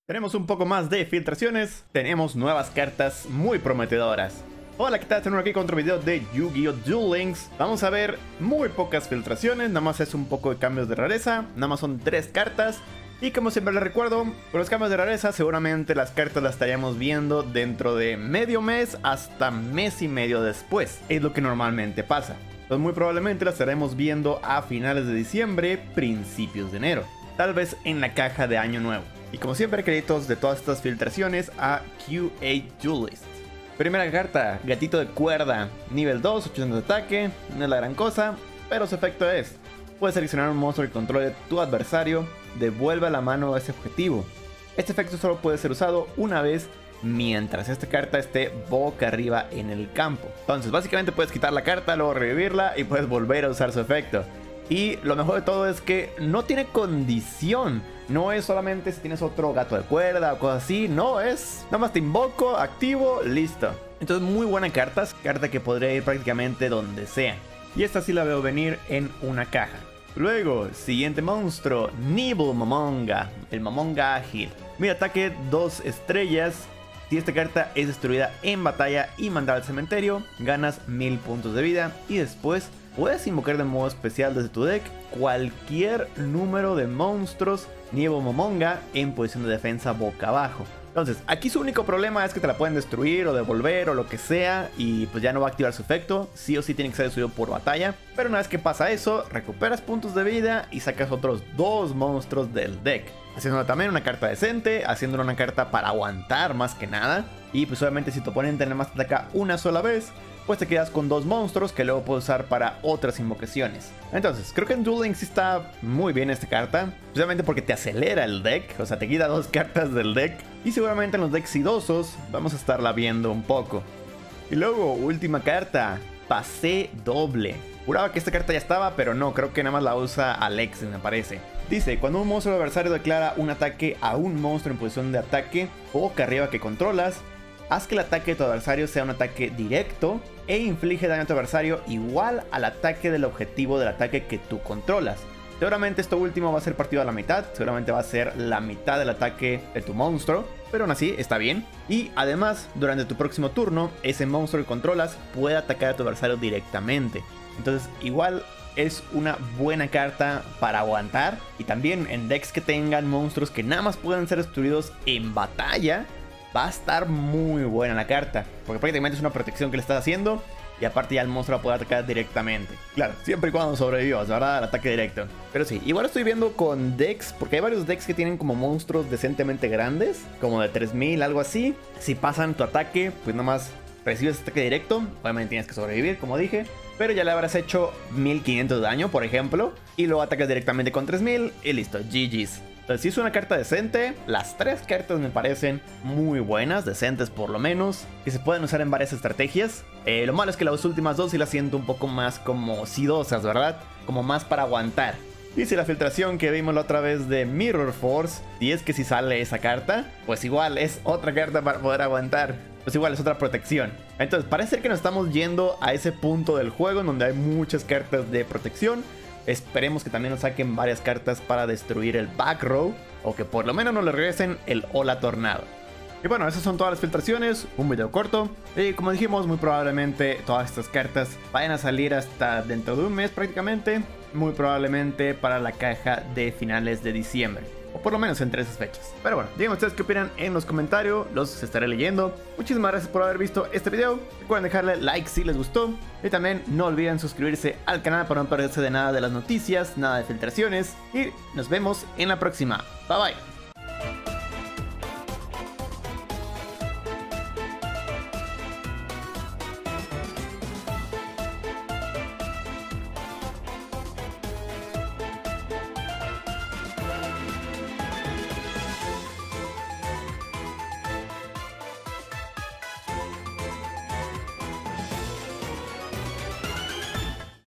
Tenemos un poco más de filtraciones, tenemos nuevas cartas muy prometedoras. Hola, ¿qué tal? Tenemos aquí con otro video de Yu-Gi-Oh! Duel Links. Vamos a ver muy pocas filtraciones, nada más es un poco de cambios de rareza, nada más son 3 cartas. Y como siempre les recuerdo, con los cambios de rareza seguramente las cartas las estaríamos viendo dentro de medio mes hasta mes y medio después. Es lo que normalmente pasa. Entonces muy probablemente las estaremos viendo a finales de diciembre, principios de enero. Tal vez en la caja de año nuevo. Y como siempre, créditos de todas estas filtraciones a QA Duelist. Primera carta, gatito de cuerda, nivel 2, 800 de ataque, no es la gran cosa, pero su efecto es: puedes seleccionar un monstruo que controle tu adversario, devuelve la mano a ese objetivo. Este efecto solo puede ser usado una vez mientras esta carta esté boca arriba en el campo. Entonces básicamente puedes quitar la carta, luego revivirla y puedes volver a usar su efecto. Y lo mejor de todo es que no tiene condición. No es solamente si tienes otro gato de cuerda o cosas así. No, es nada más te invoco, activo, listo. Entonces muy buena carta. Carta que podría ir prácticamente donde sea. Y esta sí la veo venir en una caja. Luego, siguiente monstruo, Nibble Momonga. El Momonga ágil. Mira, ataque 2 estrellas. Si esta carta es destruida en batalla y mandada al cementerio, ganas 1000 puntos de vida. Y después puedes invocar de modo especial desde tu deck cualquier número de monstruos Nibble Momonga en posición de defensa boca abajo. Entonces, aquí su único problema es que te la pueden destruir o devolver o lo que sea, y pues ya no va a activar su efecto. Sí o sí tiene que ser destruido por batalla. Pero una vez que pasa eso, recuperas puntos de vida y sacas otros 2 monstruos del deck, haciéndola también una carta decente, haciéndola una carta para aguantar más que nada. Y pues obviamente si tu oponente nada más te ataca una sola vez, pues te quedas con 2 monstruos que luego puedes usar para otras invocaciones. Entonces, creo que en Duel Links sí está muy bien esta carta, precisamente porque te acelera el deck, o sea, te quita 2 cartas del deck. Y seguramente en los decks sidosos vamos a estarla viendo un poco. Y luego, última carta, Pase Doble. Juraba que esta carta ya estaba, pero no, creo que nada más la usa Alexis, me parece. Dice: cuando un monstruo adversario declara un ataque a un monstruo en posición de ataque boca arriba que controlas, haz que el ataque de tu adversario sea un ataque directo e inflige daño a tu adversario igual al ataque del objetivo del ataque que tú controlas. Seguramente esto último va a ser partido a la mitad, seguramente va a ser la mitad del ataque de tu monstruo, pero aún así está bien. Y además, durante tu próximo turno, ese monstruo que controlas puede atacar a tu adversario directamente. Entonces igual es una buena carta para aguantar. Y también en decks que tengan monstruos que nada más pueden ser destruidos en batalla, va a estar muy buena la carta, porque prácticamente es una protección que le estás haciendo. Y aparte ya el monstruo va a poder atacar directamente. Claro, siempre y cuando sobrevivas, ¿verdad? Al ataque directo. Pero sí, igual estoy viendo con decks, porque hay varios decks que tienen como monstruos decentemente grandes, como de 3000, algo así. Si pasan tu ataque, pues nada más recibes ataque directo. Obviamente tienes que sobrevivir, como dije, pero ya le habrás hecho 1500 de daño, por ejemplo, y luego atacas directamente con 3000 y listo, GG's. Entonces sí es una carta decente. Las 3 cartas me parecen muy buenas, decentes por lo menos, que se pueden usar en varias estrategias. Lo malo es que las últimas 2 sí las siento un poco más como sidosas, ¿verdad? Como más para aguantar. Y si la filtración que vimos la otra vez de Mirror Force, y es que si sale esa carta, pues igual es otra carta para poder aguantar. Pues igual es otra protección. Entonces parece ser que nos estamos yendo a ese punto del juego en donde hay muchas cartas de protección. Esperemos que también nos saquen varias cartas para destruir el back row, o que por lo menos nos le regresen el Hola Tornado. Y bueno, esas son todas las filtraciones, un video corto. Y como dijimos, muy probablemente todas estas cartas vayan a salir hasta dentro de un mes prácticamente. Muy probablemente para la caja de finales de diciembre, o por lo menos entre esas fechas. Pero bueno, díganme ustedes qué opinan en los comentarios, los estaré leyendo. Muchísimas gracias por haber visto este video. Recuerden dejarle like si les gustó. Y también no olviden suscribirse al canal para no perderse de nada de las noticias, nada de filtraciones. Y nos vemos en la próxima. Bye bye.